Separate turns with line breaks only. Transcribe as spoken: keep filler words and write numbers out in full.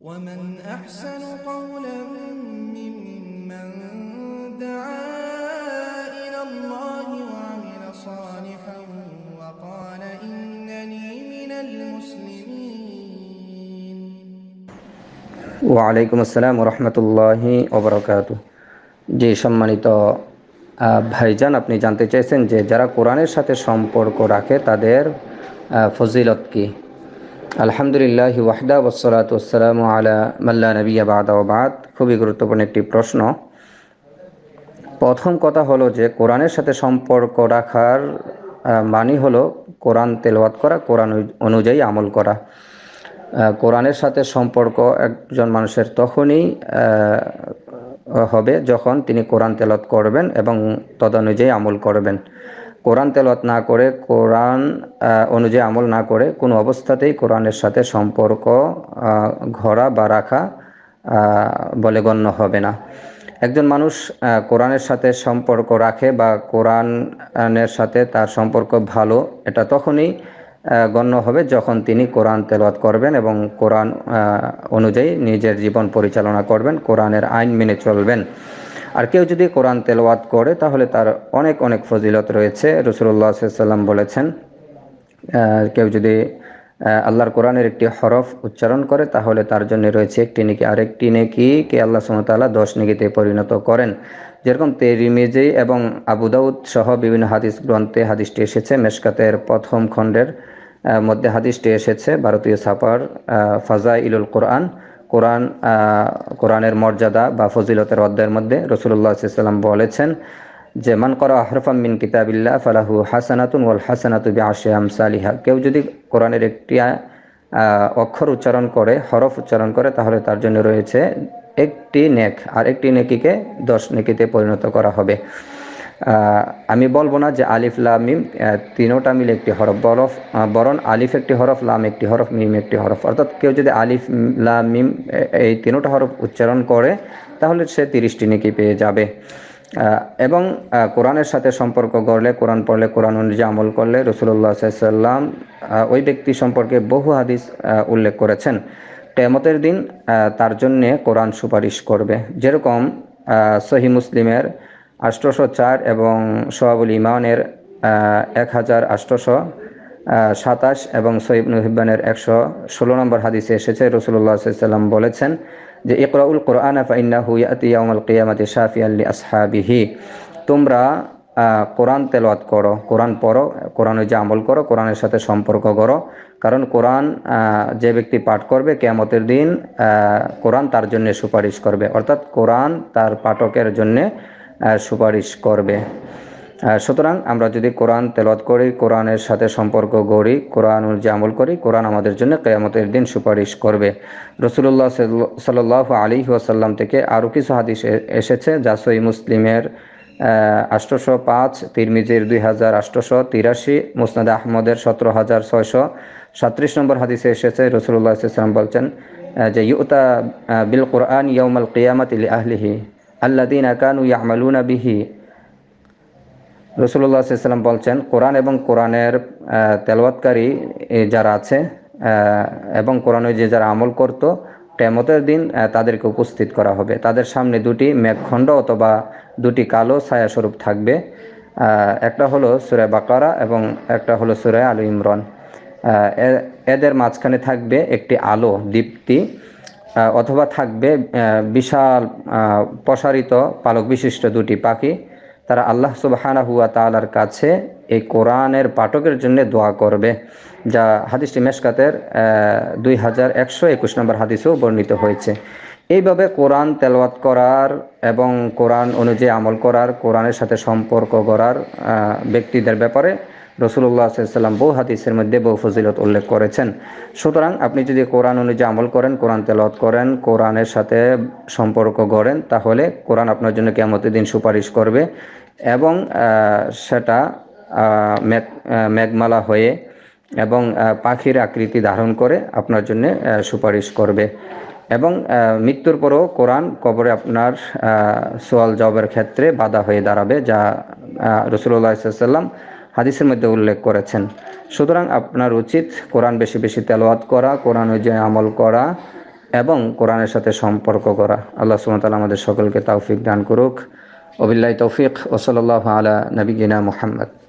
ومن أحسن قولا ممن دعا إلى الله وعمل صالحا وقال إنني من المسلمين
ওয়ালাইকুম আসসালাম রহমতুল্লাহি ওবরাকাতু। জি সম্মানিত ভাইজান, আপনি জানতে চাইছেন যে যারা কোরআনের সাথে সম্পর্ক রাখে তাদের ফজিলত কি? আলহামদুলিল্লাহ ওয়াহদা ওয়াসসালাতু ওয়াসসালামু আলা মাল্লা নবিয়্যা বা'দা ওয়া বা'দ। খুবই গুরুত্বপূর্ণ একটি প্রশ্ন। প্রথম কথা হলো যে কোরআনের সাথে সম্পর্ক রাখার মানে হলো কোরআন তেলাওয়াত করা, কোরআন অনুযায়ী আমল করা। কোরআনের সাথে সম্পর্ক একজন মানুষের তখনই হবে যখন তিনি কোরআন তেলাওয়াত করবেন এবং তদনুযায়ী আমল করবেন। কোরআন তেলাওয়াত না করে, কোরআন অনুযায়ী আমল না করে কোনো অবস্থাতেই কোরআনের সাথে সম্পর্ক গড়া বা রাখা বলে গণ্য হবে না। একজন মানুষ কোরআনের সাথে সম্পর্ক রাখে বা কোরআনের সাথে তার সম্পর্ক ভালো, এটা তখনই গণ্য হবে যখন তিনি কোরআন তেলাওয়াত করবেন এবং কোরআন অনুযায়ী নিজের জীবন পরিচালনা করবেন, কোরআনের আইন মেনে চলবেন। আর কেউ যদি কোরআন তেলাওয়াত করে তাহলে তার অনেক অনেক ফজিলত রয়েছে। রাসূলুল্লাহ সাল্লাল্লাহু আলাইহি ওয়াসাল্লাম বলেছেন, কেউ যদি আল্লাহর কোরআনের একটি হরফ উচ্চারণ করে তাহলে তার জন্য রয়েছে একটি নেকি, আরেকটি নেকিকে আল্লাহ সুবহানাহু ওয়া তাআলা দশ নেকিতে পরিণত করেন। যেরকম তিরমিজি এবং আবু দাউদ সহ বিভিন্ন হাদিস গ্রন্থে হাদিসটি এসেছে। মেশকাতের প্রথম খণ্ডের মধ্যে হাদিসটি এসেছে, ভারতীয় ছাপার ফাজাইলুল কোরআন, কোরআন কোরআনের মর্যাদা বা ফজিলতের অধ্যায়ের মধ্যে রাসূলুল্লাহ সাল্লাল্লাহু আলাইহি ওয়াসাল্লাম বলেছেন যে মান করা হরফাম মিন কিতাবিল্লাহ ফালাহু হাসানাতুন ওয়াল হাসানাতু বিআশরি আমসালিহা। কেউ যদি কোরআনের একটি অক্ষর উচ্চারণ করে, হরফ উচ্চারণ করে, তাহলে তার জন্য রয়েছে একটি নেক, আর একটি নেকিকে দশ নেকিতে পরিণত করা হবে। আমি বলবো না যে আলিফ লাম মিম তিনোটা মিলে একটি হরফ, বরফ বরং আলিফ একটি হরফ, লাম একটি হরফ, মিম একটি হরফ। অর্থাৎ কেউ যদি আলিফ লাম মিম এই তিনোটা হরফ উচ্চারণ করে তাহলে সে তিরিশটি নেকি পেয়ে যাবে। এবং কোরআনের সাথে সম্পর্ক গড়লে, কোরআন পড়লে, কোরআন অনুযায়ী আমল করলে রাসূলুল্লাহ সাল্লাল্লাহু আলাইহি ওয়াসাল্লাম ওই ব্যক্তি সম্পর্কে বহু হাদিস উল্লেখ করেছেন। কিয়ামতের দিন তার জন্যে কোরআন সুপারিশ করবে। যেরকম সহিহ মুসলিমের আটশোশো চার এবং সোয়াবুল ইমানের এক হাজার আটশোশো সাতাশ এবং সহিহ ইবনে হিব্বানের একশো ষোলো নম্বর হাদিসে এসেছে, রাসূলুল্লাহ সাল্লাল্লাহু আলাইহি ওয়াসাল্লাম বলেছেন যে ইকরাউল কোরআন ফাইন্নাহু ইয়াতি ইয়াউমাল কিয়ামাতি শাফিয়ান লি আসহাবিহি। তোমরা কোরআন তেলাওয়াত করো, কোরআন পড়ো, কোরআন অনুযায়ী আমল করো, কোরআনের সাথে সম্পর্ক করো। কারণ কোরআন যে ব্যক্তি পাঠ করবে কিয়ামতের দিন কোরআন তার জন্য সুপারিশ করবে, অর্থাৎ কোরআন তার পাঠকের জন্য সুপারিশ করবে। সুতরাং আমরা যদি কোরআন তেলাওয়াত করি, কোরআনের সাথে সম্পর্ক গড়ি, কোরআন অনুযায়ী আমল করি, কোরআন আমাদের জন্য কিয়ামতের দিন সুপারিশ করবে। রাসূলুল্লাহ সাল্লাল্লাহু আলাইহি ওয়াসাল্লাম থেকে আরও কিছু হাদিস এসেছে যা সহিহ মুসলিমের আটশোশো পাঁচ, তিরমিজির দুই হাজার আটশোশো তিরাশি, মুসনাদ আহমদের সতেরো হাজার ছয়শো সাতত্রিশ নম্বর হাদিসে এসেছে। রাসূলুল্লাহ সাল্লাল্লাহু আলাইহি ওয়াসাল্লাম বলছেন যে ইউতা বিল কোরআন ইয়াউমাল কিয়ামাতি লি আহলিহি আল্লাযীনা কানু ইয়ামালুনা বিহি। রাসূলুল্লাহ সাল্লাল্লাহু আলাইহি ওয়াসাল্লাম বলছেন, কোরআন এবং কোরআনের তেলাওয়াতকারী যারা আছে এবং কোরআনে যে যারা আমল করত, কিয়ামতের দিন তাদেরকে উপস্থিত করা হবে। তাদের সামনে দুটি মেঘখণ্ড অথবা দুটি কালো ছায়াস্বরূপ থাকবে। একটা হলো সূরা বাকারা এবং একটা হলো সূরা আলে ইমরান। এদের মাঝখানে থাকবে একটি আলো দীপ্তি, অথবা থাকবে বিশাল প্রসারিত পালক বিশিষ্ট দুটি পাখি। তারা আল্লাহ সুবহানাহু ওয়া তাআলার কাছে এই কোরআনের পাঠকের জন্য দোয়া করবে, যা হাদিসটি মেশকাতের দুই হাজার একশো একুশ নম্বর হাদিসেও বর্ণিত হয়েছে। এইভাবে কোরআন তেলাওয়াত করার এবং কোরআন অনুযায়ী আমল করার, কোরআনের সাথে সম্পর্ক গড়ার ব্যক্তিদের ব্যাপারে রাসূলুল্লাহ সাল্লাল্লাহু আলাইহি ওয়াসাল্লাম বহু হাদিসের মধ্যে বহু ফজিলত উল্লেখ করেছেন। সুতরাং আপনি যদি কোরআন অনুযায়ী আমল করেন, কোরআন তেলাওয়াত করেন, কোরআনের সাথে সম্পর্ক গড়েন, তাহলে কোরআন আপনার জন্য কিয়ামতের দিন সুপারিশ করবে এবং সেটা মেঘ মেঘমালা হয়ে এবং পাখির আকৃতি ধারণ করে আপনার জন্য সুপারিশ করবে। এবং মৃত্যুর পরও কোরআন কবরে আপনার সওয়াল জবাবের ক্ষেত্রে বাধা হয়ে দাঁড়াবে, যা রাসূলুল্লাহ সাল্লাল্লাহু আলাইহি ওয়াসাল্লাম হাদিসের মধ্যে উল্লেখ করেছেন। সুতরাং আপনার উচিত কোরআন বেশি বেশি তেলাওয়াত করা, কোরআন অনুযায়ী আমল করা এবং কোরআনের সাথে সম্পর্ক করা। আল্লাহ সুবহানাহু ওয়া তাআলা আমাদের সকলকে তৌফিক দান করুক। ওবিল্লাহি তৌফিক ওয়া সাল্লাল্লাহু আলা নবিয়িনা মুহাম্মদ।